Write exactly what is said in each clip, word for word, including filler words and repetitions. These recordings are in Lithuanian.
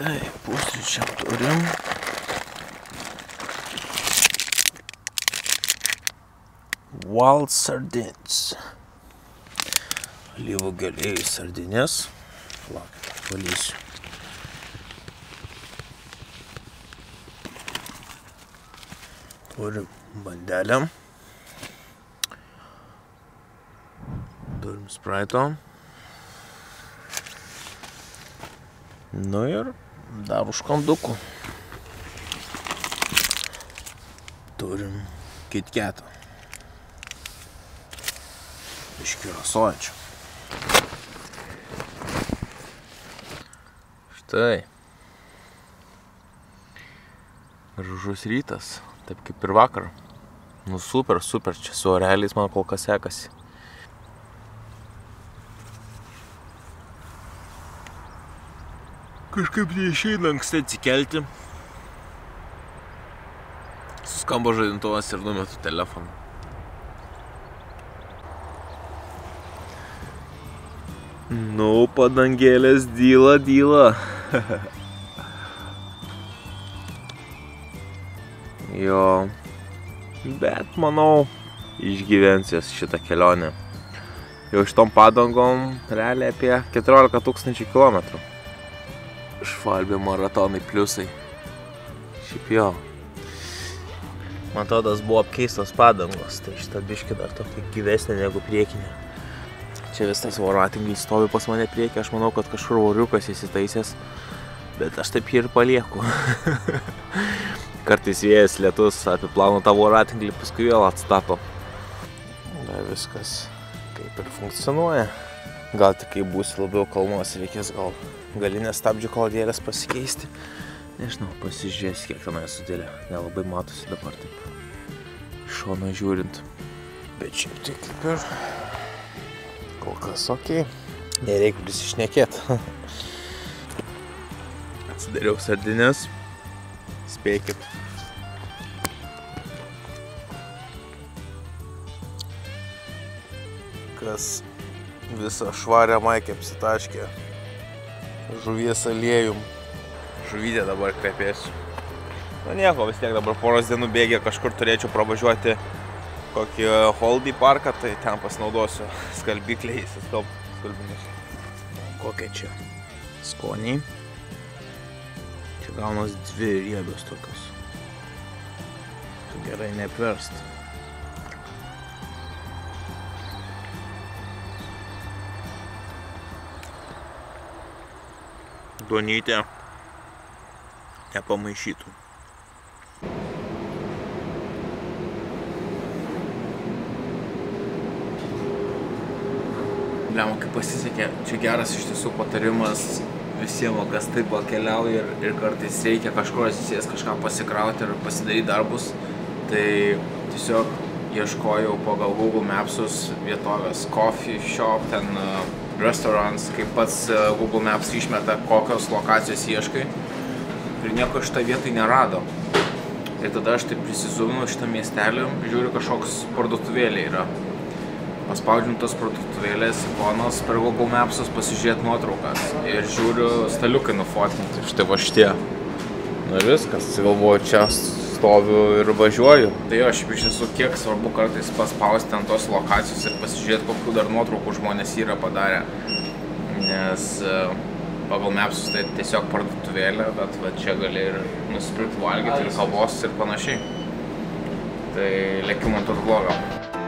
Tai, pusryčiam turim. Wild sardines. Alyvų aliejų sardinės. Laukite, valysiu. Turim bandelę. Turim Sprite'o. Nu ir dar užkandukų. Turim KitKatą. Biškį rasojančių. Štai. Gražus rytas, taip kaip ir vakar. Nu super, super, čia su oreliais man kol kas sekasi. Kažkaip neišeina anksti atsikelti. Suskambo žadintuvas ir numetu telefoną. Nu, padangėlės dyla, dyla. Jo, bet manau, išgyvensies šitą kelionę. Jau šitom padangom realiai apie keturiolika tūkstančių kilometrų. Švalbė maratonai pliusai. Šiaip jo. Man atrodo, buvo apkeistos padangos, tai šitą biškį dar tokia gyvesnė negu priekinė. Čia vis tas voratinglis stovi pas mane priekį, aš manau, kad kažkur voriukas įsitaisęs, bet aš taip jį ir palieku. Kartais vėjas lietus apiplauna tą voratinglį, paskui vėl atstato. Na, viskas kaip ir funkcionuoja. Gal tik kai būsi labiau kalnuos, reikės gal galinės stabdžių kolodėlės pasikeisti. Nežinau, pasižiūrės, kiek tenai sudėlė. Nelabai matosi dabar taip iš šono žiūrint. Bet šiaip tai kaip ir kol kas okei. Nereikia prisišnekėt. Atsidariau sardines. Spėkit. Kas visą švarę maikę apsitaškė žuvies aliejum. Žuvytė dabar kvepėsiu. Nu nieko, vis tiek dabar poros dienų bėgė, kažkur turėčiau pravažiuoti kokį Holdį parką, tai ten pasinaudosiu skalbikliais, skalbinius. Kokie čia skoniai. Čia gaunas dvi riebios tokios. Tu gerai neapverst. Duonytė nepamaišytų. Bliamo, kaip pasisekė, čia geras iš tiesų patarimas visiems, kas taip keliauja ir, ir kartais reikia kažkur atsisės kažką pasikrauti ir pasidaryti darbus. Tai tiesiog ieškojau pagal Google Mapsus vietovės coffee shop, ten uh, restaurants, kaip pats uh, Google Maps išmeta, kokios lokacijos ieškai. Ir nieko šitą vietai nerado. Ir tada aš taip prisizūminu šitą miestelį, žiūriu, kažkoks parduotuvėlė yra. Paspaudžiu tos parduotuvėlės ikonos per Google Mapsus pasižiūrėti nuotraukas. Ir žiūriu staliukai nufotinti. Štai va šitie. Na viskas, galvoju, čia stoviu ir važiuoju. Tai jo, šiaip iš tiesų kiek svarbu kartais paspausti ant tos lokacijos ir pasižiūrėti, kokių dar nuotraukų žmonės yra padarę. Nes pagal Mapsus tai tiesiog parduotuvėlė, bet va čia gali ir nusipirkti valgyti ir kavos ir panašiai. Tai lėkiu montuot vlogą.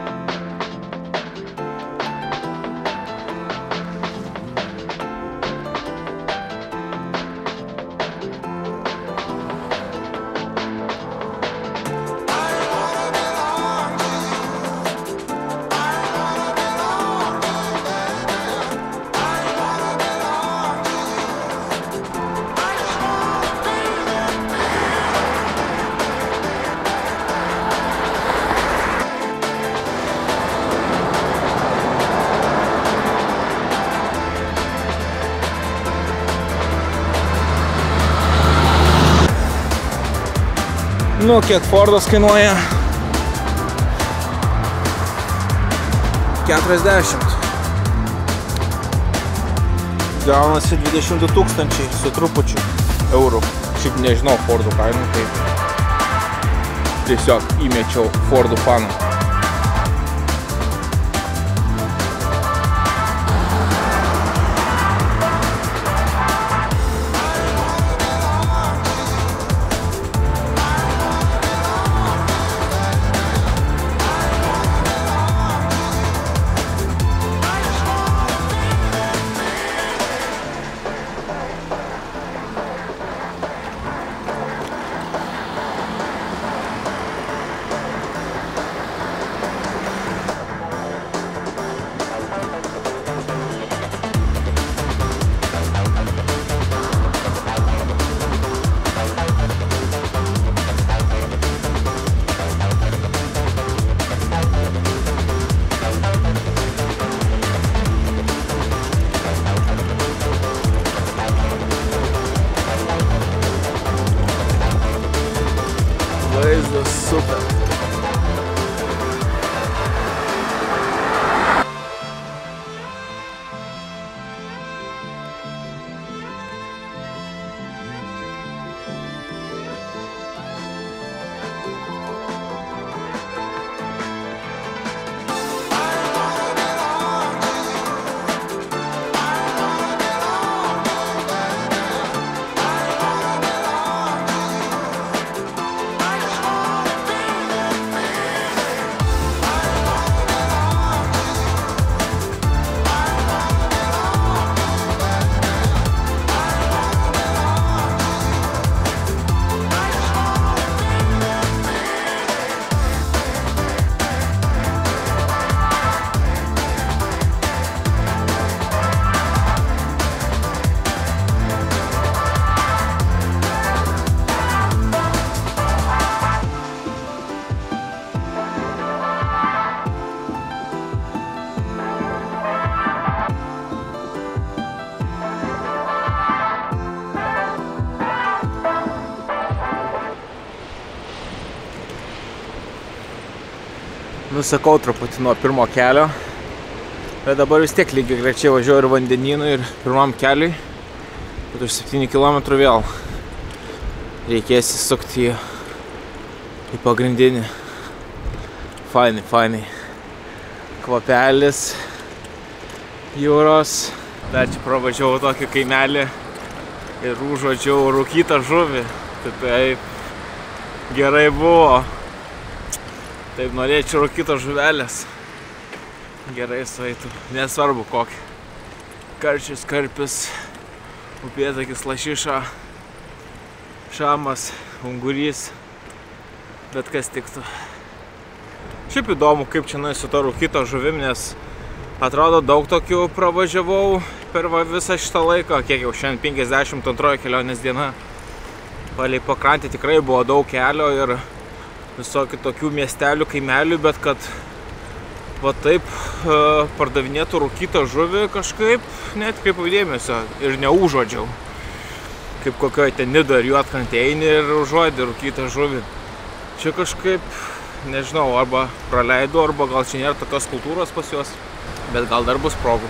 Nu, kiek Fordas kainuoja? keturiasdešimt. Gaunasi dvidešimt du tūkstančiai su trupučiu. eurų. Šiaip nežinau Fordų kainų, tai tiesiog įmečiau Fordų faną. Vaizdas super. Nusakau truputį nuo pirmo kelio, bet dabar vis tiek lygiai grečiai važiuoju ir vandenynų ir pirmam keliui, bet už septynių kilometrų vėl reikės įsukti į, į pagrindinį. Fainai, fainai. Kvapelis jūros. Dar čia pravažiavau tokį kaimelį ir užuodžiau rūkytą žuvį. Tai taip gerai buvo. Taip norėčiau rūkytos žuvelės. Gerai sueitų. Nesvarbu kokį. Karčius, karpis, upėtakis, lašiša, šamas, ungurys. Bet kas tiktų. Šiaip įdomu, kaip čia su to rūkyto žuvim, nes atrodo daug tokių pravažiavau per visą šitą laiką. Kiek jau šiandien penkiasdešimt antroji kelionės diena. Palei pakrantį tikrai buvo daug kelio ir visokių tokių miestelių, kaimelių, bet kad va taip e, pardavinėtų rūkytą žuvį kažkaip neatkreipiau dėmesio ir neužuodžiau. Kaip kokioj ten Nidoj ir Juodkrantėj eini ir užuodi rūkytą žuvį. Čia kažkaip, nežinau, arba praleidau, arba gal čia nėra tokios kultūros pas juos, bet gal dar bus progų.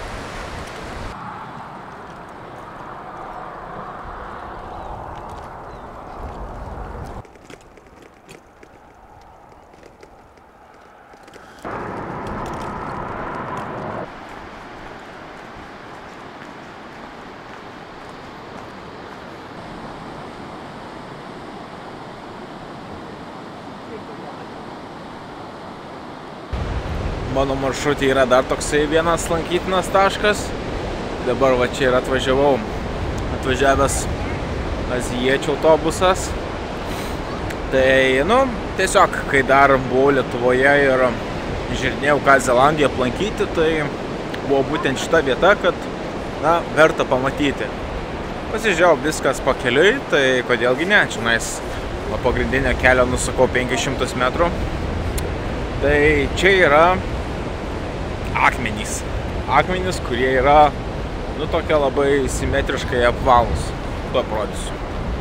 Mano maršrutė yra dar toksai vienas lankytinas taškas. Dabar va čia ir atvažiavau. Atvažiavęs azijiečių autobusas. Tai, nu, tiesiog, kai dar buvau Lietuvoje ir žiūrinėjau, ką Zelandiją aplankyti, tai buvo būtent šita vieta, kad, na, verta pamatyti. Pasižiūrėjau viskas pakeliui, tai kodėlgi ne, čionais nuo pagrindinio kelio nusukau penkis šimtus metrų. Tai čia yra akmenys. Akmenys, kurie yra, nu, tokie labai simetriškai apvalūs. Tuo parodysiu.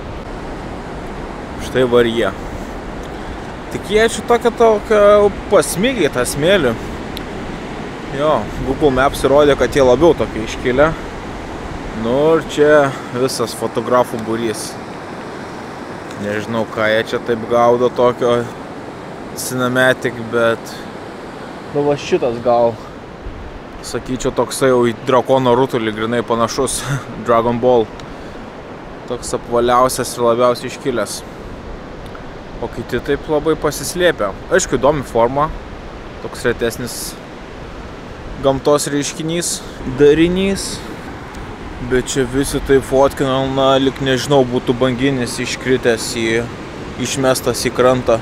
Štai var jie. Tik jie čia tokia tokia pasmygiai tą smėlį. Jo, Google Maps įrodė, kad jie labiau tokie iškilę. Nu ir čia visas fotografų būrys. Nežinau, ką jie čia taip gaudo tokio cinematic, bet... Nu va šitas gal, sakyčiau, toksai jau į drakono rutulį grinai panašus. Dragon Ball. Toks apvaliausias ir labiausiai iškilęs. O kiti taip labai pasislėpia. Aišku, įdomi forma. Toks retesnis gamtos reiškinys, darinys. Bet čia visi taip fotkina, na, lik nežinau, būtų banginis iškritęs į, išmestas į krantą.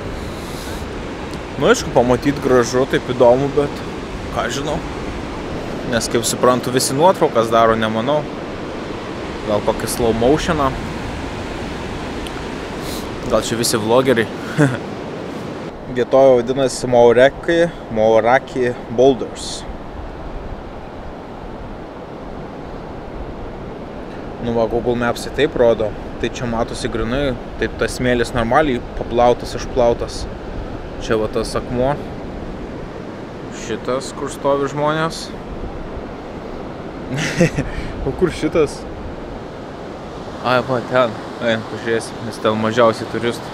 Nu, aišku, pamatyti gražu, taip įdomu, bet ką žinau. Nes, kaip suprantu, visi nuotraukas daro, nemanau. Gal kokį slow motioną. Gal čia visi vlogeriai. Vietoje vadinasi Mauraki, Mauraki Boulders. Nu va, Google Maps'ai taip rodo. Tai čia matosi grinai, taip tas smėlis normaliai paplautas, išplautas. Čia va tas akmuo. Šitas, kur stovi žmonės. O kur šitas? Ai, va, ten. Ai, pažiūrėsim, nes ten mažiausiai turistų.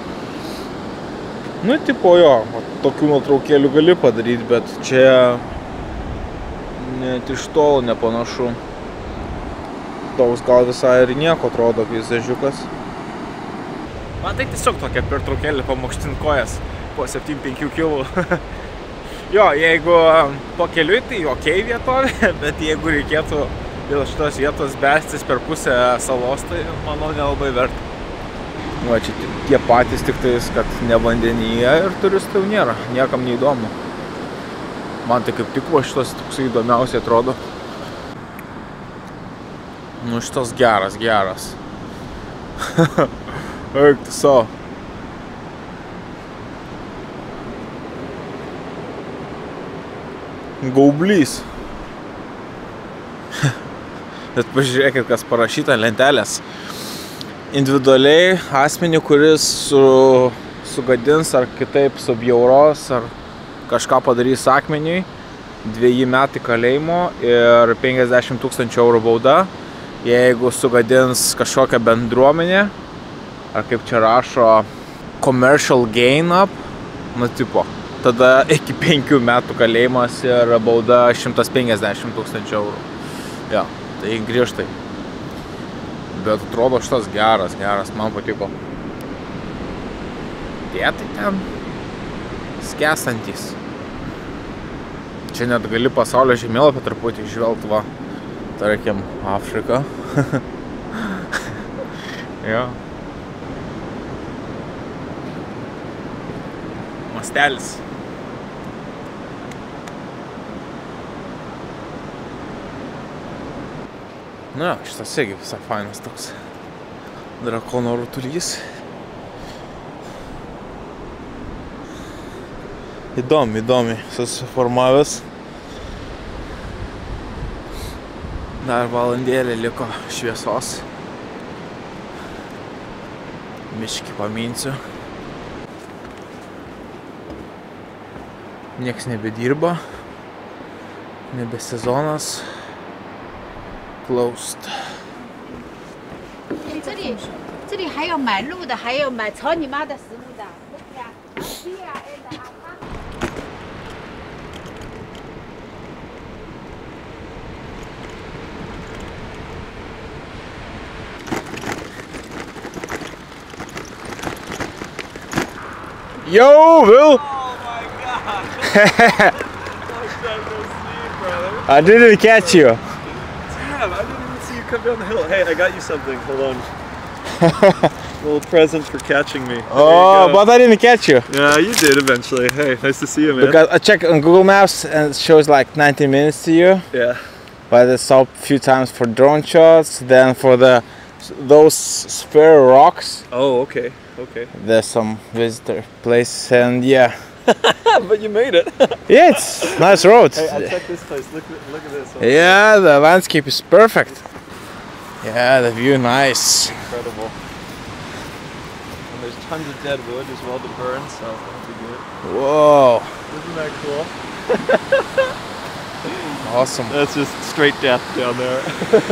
Nu, tipo jo, tokių nuotraukėlių gali padaryti, bet čia net iš tolo nepanašu. Toks gal visai ir nieko atrodo peizažiukas. Man tai tiesiog tokia pertraukėlė pamankštint kojas po septyniasdešimt penkių kilų. Jo, jeigu pakeliui, tai okei vietovė, bet jeigu reikėtų dėl šitos vietos bestis per pusę salos, tai manau nelabai verta. Va, čia tie patys tik tais, kad ne vandenyje ir turistų jau nėra, niekam neįdomu. Man tai kaip tik va šitas toksai įdomiausiai atrodo. Nu šitas geras, geras. Eik tu savo. Gaublys. Bet pažiūrėkit, kas parašyta lentelės. Individualiai asmenį, kuris su, sugadins ar kitaip subjauros ar kažką padarys akmeniui, dveji metai kalėjimo ir penkiasdešimt tūkstančių eurų bauda. Jeigu sugadins kažkokią bendruomenę, ar kaip čia rašo, commercial gain up, nu tipo, tada iki penkių metų kalėjimas ir bauda šimtas penkiasdešimt tūkstančių eurų. Jo, tai griežtai. Bet atrodo šitas geras, geras, man patiko. Dėtai ten skęstantys. Čia net gali pasaulio žemėlapį truputį žvelgt, va, tarkim, Afrika. Jo. Mastelis. Nu jo, šitas irgi visai fainas toks drakono rutulys. Įdomi, įdomi, susiformavęs. Dar valandėlė liko šviesos. Miškį paminsiu. Nieks nebedirba. Nebe sezonas. Closed. 这里这里还有买鹿的，还有买草泥马的食物的。 Yo, Will! Oh my god! I didn't catch you. Damn, I didn't even see you come down the hill. Hey, I got you something. Hold on. A little present for catching me. Oh, but I didn't catch you. Yeah, you did eventually. Hey, nice to see you, man. Because I checked on Google Maps and it shows like nineteen minutes to you. Yeah. But I saw a few times for drone shots, then for the those spare rocks. Oh, okay. Okay. There's some visitor place and yeah. But you made it. Yeah, it's nice road. Hey, I checked this place. Look, look at this. Oh, yeah, the landscape is perfect. Yeah, the view nice. incredible. And there's tons of dead wood as well to burn, so that'll be good. Whoa. Isn't that cool? Awesome. That's just straight death down there.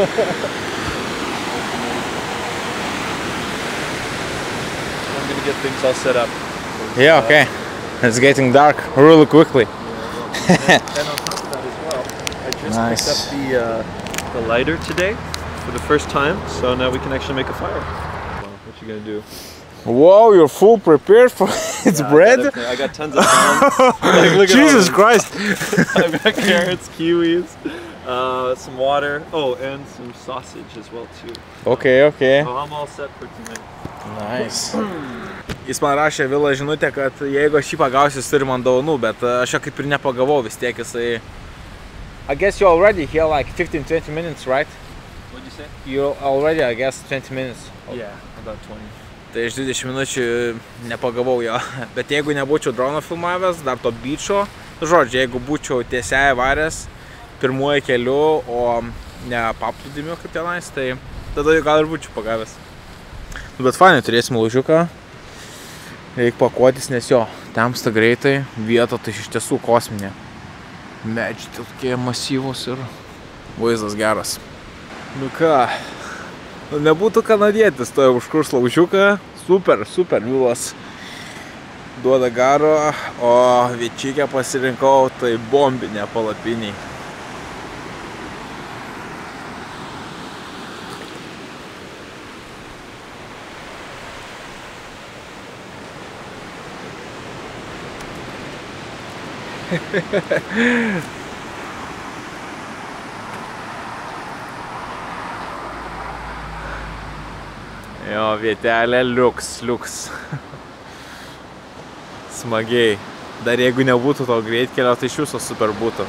I'm gonna get things all set up. Yeah, okay. It's getting dark really quickly. And, and on top of that as well, I just Nice. picked up the uh, the lighter today for the first time, so now we can actually make a fire. What you gonna do? Wow, you're full prepared for its Yeah, bread? I got, everything. I got tons of plants. Like, look at all Jesus this. Christ! I've got carrots, kiwis, uh, some water. Oh, and some sausage as well too. Okay, okay. So I'm all set for tonight. Nice. Jis man rašė Vila žinutę, kad jeigu aš jį pagausiu, jis turi man dovanų, bet aš jo kaip ir nepagavau vis tiek jisai. I guess you're already here like fifteen to twenty minutes, right? What'd you say? You're already, I guess, twenty minutes. Yeah, about twenty. Tai iš dvidešimt minučių nepagavau jo. Bet jeigu nebūčiau drono filmavęs, dar to beacho, žodžiu, jeigu būčiau tiesiai varęs pirmuoju keliu, o ne paplūdimiu kaip tenais, tai tada gal ir būčiau pagavęs. Bet fainai, turėsim laužiuką. Reikia pakuotis, nes jo, temsta greitai, vieta tai iš tiesų kosminė. Medžiai tokie masyvūs ir vaizdas geras. Nu ką, nu nebūtų kanadietis, to jau užkurs laužiuką. Super, super, Vilas duoda garo, o viečikę pasirinkau, tai bombinė palapiniai. Jo, vietelė liuks, liuks. Smagiai. Dar jeigu nebūtų to greitkelio, tai iš viso super būtų.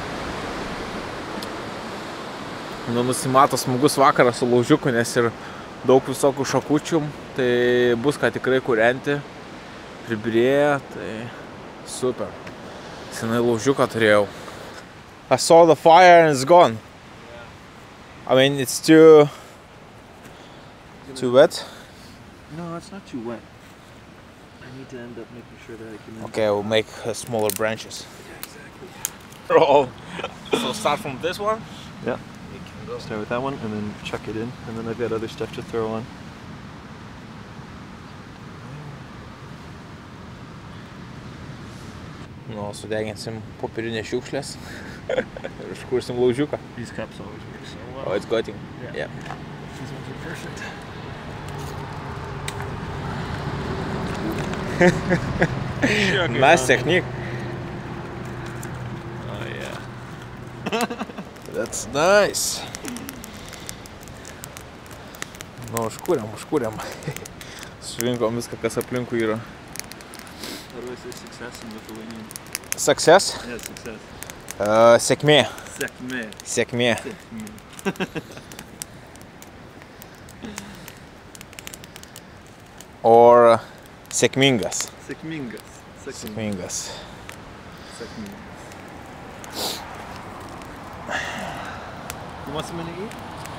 Nu, nusimato smagus vakaras su laužiuku, nes ir daug visokių šakučių. Tai bus ką tikrai kūrenti. Pribirėję, tai super. Senai laužiuką turėjau. I saw the fire and it's gone. I mean, it's too... too wet. No, it's not too wet. I need to end up making sure that I can... Okay, we'll make uh, smaller branches. Yeah, exactly. Oh. So start from this one? Yeah. Start with that one and then chuck it in, and then I've got other stuff to throw on. Nu, sudeginsim popierinės šiukšlės ir užkursim laužiuką. These cups always work so well. Oh, it's going. Yeah. Yeah. These ones are perfect. Nice technique. Oh yeah. That's nice. Nu, užkūrėm, užkūrėm. Surinkom viską, kas aplinkui yra. How do I say success in Lithuanian? Success? Yeah, success. Uh, sėkmė. Sekme. Sėkmė. Sekme. Or uh, sėkmingas. Sekmingas. Sėkmingas. Sekmingas. You want something to eat?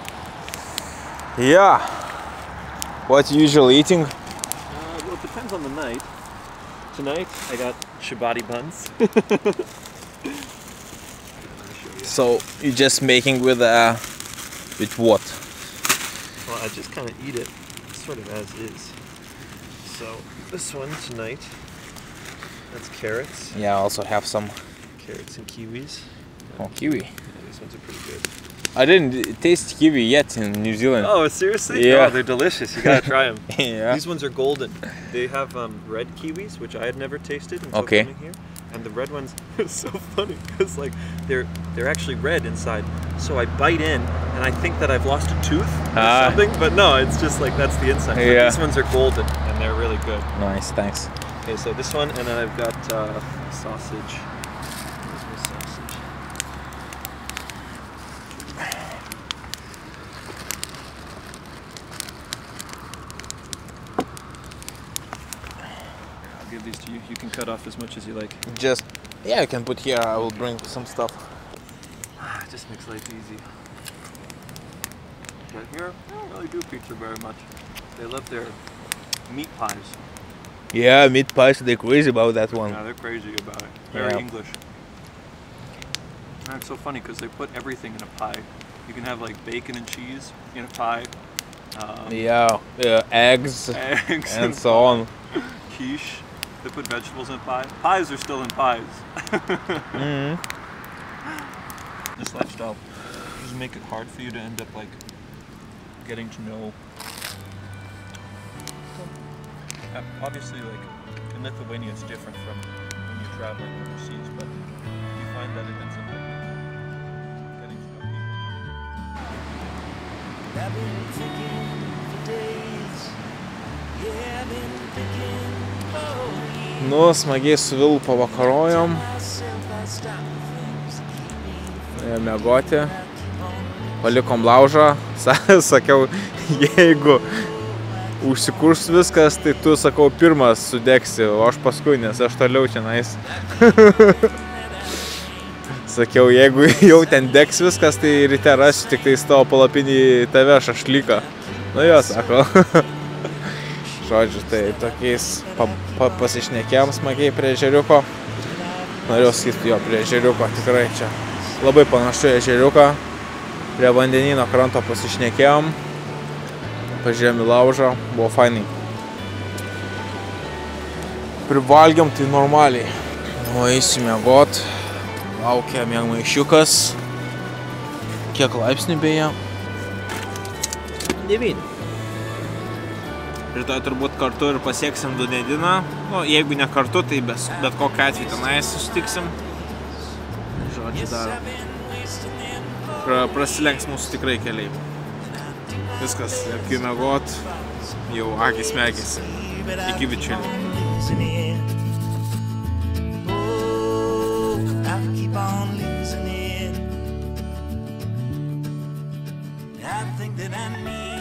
Yeah. What you usually eating? Uh, well, it depends on the night. Tonight, I got ciabatta buns. So you just making with uh, with what? Well, I just kind of eat it sort of as is. So this one tonight, that's carrots. Yeah, I also have some. Carrots and kiwis. Oh, kiwi. Yeah, these ones are pretty good. I didn't taste kiwi yet in New Zealand. Oh, seriously? Yeah. Oh, they're delicious. You gotta try them. Yeah. These ones are golden. They have um, red kiwis, which I had never tasted until Okay. coming here. And the red ones are so funny because like they're they're actually red inside. So I bite in and I think that I've lost a tooth or Ah. something, but no, it's just like that's the inside. But Yeah. these ones are golden and they're really good. Nice, thanks. Okay, so this one, and then I've got uh, sausage. Where's my sausage? I'll give these to you. You can cut off as much as you like. Just, yeah, you can put here. I will bring some stuff. It just makes life easy. But here, they don't really do pizza very much. They love their meat pies. Yeah, meat pies, they're crazy about that one. Yeah, they're crazy about it. Very Yeah. English. And it's so funny because they put everything in a pie. You can have like bacon and cheese in a pie. Um, Yeah, yeah, eggs, eggs and so on. Quiche. They put vegetables in pie. Pies are still in pies. Mhm. This lifestyle does make it hard for you to end up like getting to know. Uh, Obviously, like in Lithuania, it's different from when you're traveling overseas, but you find that it ends up like getting to know people. I've been thinking for days. Yeah, I've been thinking for years. Nu, smagiai su Vilu pavakarojom, Myself, I stop things that keep me from ėjom miegoti, palikom laužą, Sa- sakiau, jeigu užsikurs viskas, tai tu, sakau, pirmas sudegsi, o aš paskui, nes aš toliau čionais. Sakiau, jeigu jau ten degs viskas, tai ryte rasiu tik tai tavo palapinį tave šašlyką. Nu jo, sako. Žodžiu, tai tokiais pa, pa, pasišnekėjom smagiai prie ežeriuko. Norėjau sakyti, jo, prie ežeriuko, tikrai čia labai panašu į ežeriuką. Prie vandenyno kranto pasišnekėjom. Pažiūrėjom į laužą, buvo fainai. Privalgiam tai normaliai. Nu, eisiu miegot. Laukia miegmaišiukas. Kiek laipsnių beje? devyni. Rytoj turbūt kartu ir pasieksim Dunediną. Nu, jeigu ne kartu, tai bet, bet kokiu atveju tenai susitiksim. Žodžiu, dar pra, prasilenks mūsų tikrai keliai. Viskas, reikia miegot, jau akys megėsi. Iki bičiulių. losing it. Oh, I keep on losing it. I think that I need